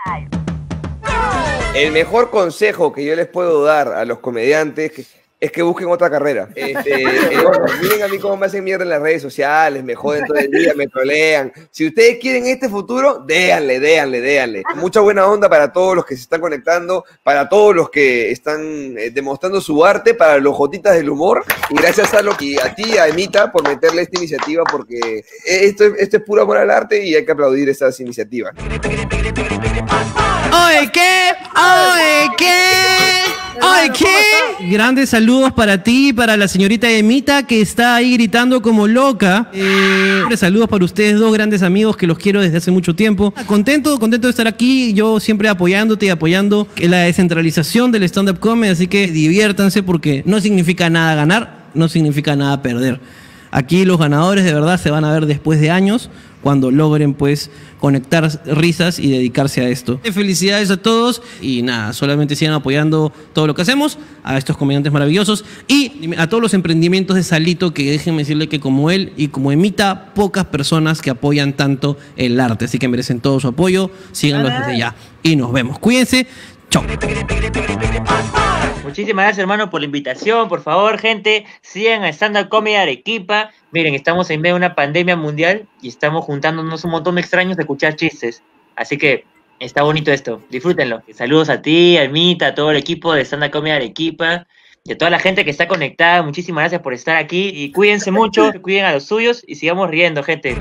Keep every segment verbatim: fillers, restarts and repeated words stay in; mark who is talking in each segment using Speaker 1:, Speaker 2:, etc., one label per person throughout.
Speaker 1: El mejor consejo que yo les puedo dar a los comediantes es que busquen otra carrera. Este, eh, bueno, miren a mí cómo me hacen mierda en las redes sociales, me joden todo el día, me trolean. Si ustedes quieren este futuro, déanle, déanle, déanle. Mucha buena onda para todos los que se están conectando, para todos los que están eh, demostrando su arte, para los jotitas del humor. Y gracias a, lo, y a ti, a Emita, por meterle esta iniciativa, porque esto, esto es puro amor al arte y hay que aplaudir esas iniciativas.
Speaker 2: ¡Oye, qué! ¡Oye, qué! ¡Oye, qué! Grandes saludos para ti, para la señorita Emita, que está ahí gritando como loca. Eh, saludos para ustedes dos grandes amigos que los quiero desde hace mucho tiempo. Contento, contento de estar aquí, yo siempre apoyándote y apoyando la descentralización del stand-up comedy, así que diviértanse porque no significa nada ganar, no significa nada perder. Aquí los ganadores de verdad se van a ver después de años, cuando logren pues conectar risas y dedicarse a esto. Felicidades a todos y nada, solamente sigan apoyando todo lo que hacemos, a estos comediantes maravillosos y a todos los emprendimientos de Salito, que déjenme decirle que como él y como Emita, pocas personas que apoyan tanto el arte, así que merecen todo su apoyo, síganlos desde ya y nos vemos. Cuídense, chao.
Speaker 3: Muchísimas gracias, hermano, por la invitación. Por favor, gente, sigan a Stand Up Comedy Arequipa. Miren, estamos en medio de una pandemia mundial y estamos juntándonos un montón de extraños de escuchar chistes. Así que está bonito esto. Disfrútenlo. Saludos a ti, a Emita, a todo el equipo de Stand Up Comedy Arequipa y a toda la gente que está conectada. Muchísimas gracias por estar aquí y cuídense mucho, cuiden a los suyos y sigamos riendo, gente.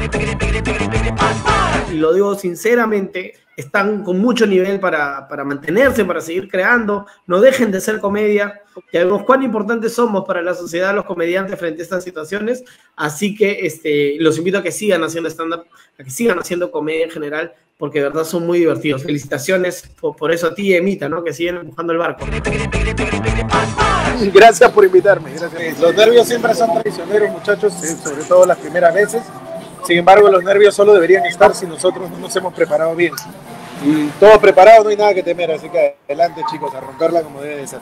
Speaker 4: Y lo digo sinceramente, están con mucho nivel para, para mantenerse, para seguir creando, no dejen de ser comedia, ya vemos cuán importantes somos para la sociedad los comediantes frente a estas situaciones, así que este, los invito a que sigan haciendo stand-up, a que sigan haciendo comedia en general, porque de verdad son muy divertidos. Felicitaciones por, por eso a ti, Emita, ¿no? Que siguen empujando el barco.
Speaker 5: Gracias por invitarme. Gracias. Los nervios siempre son traicioneros, muchachos, sobre todo las primeras veces. Sin embargo, los nervios solo deberían estar si nosotros no nos hemos preparado bien. Y todo preparado, no hay nada que temer, así que adelante, chicos, a romperla como debe de ser.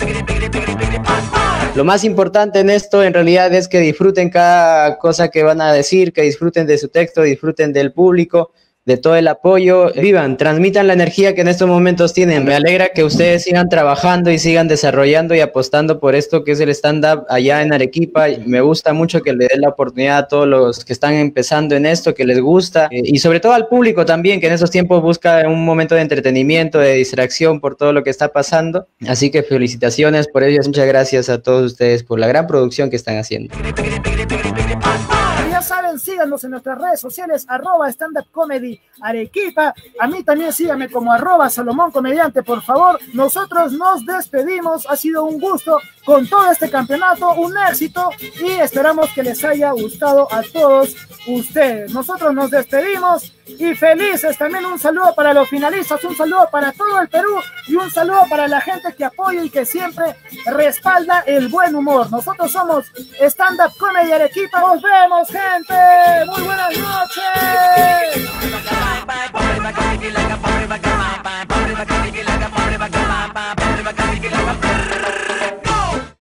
Speaker 6: Lo más importante en esto en realidad es que disfruten cada cosa que van a decir, que disfruten de su texto, disfruten del público, de todo el apoyo, vivan, transmitan la energía que en estos momentos tienen. Me alegra que ustedes sigan trabajando y sigan desarrollando y apostando por esto que es el stand-up allá en Arequipa. Me gusta mucho que le den la oportunidad a todos los que están empezando en esto, que les gusta, y sobre todo al público también, que en esos tiempos busca un momento de entretenimiento, de distracción por todo lo que está pasando. Así que felicitaciones por ello, muchas gracias a todos ustedes por la gran producción que están haciendo.
Speaker 7: Ya saben, síganos en nuestras redes sociales, arroba Stand Up Comedy Arequipa. A mí también síganme como arroba Salomón Comediante, por favor. Nosotros nos despedimos, ha sido un gusto con todo este campeonato, un éxito, y esperamos que les haya gustado a todos ustedes. Nosotros nos despedimos y felices. También un saludo para los finalistas, un saludo para todo el Perú y un saludo para la gente que apoya y que siempre respalda el buen humor. Nosotros somos Stand Up Comedy Arequipa. Nos vemos, gente. Muy buenas noches.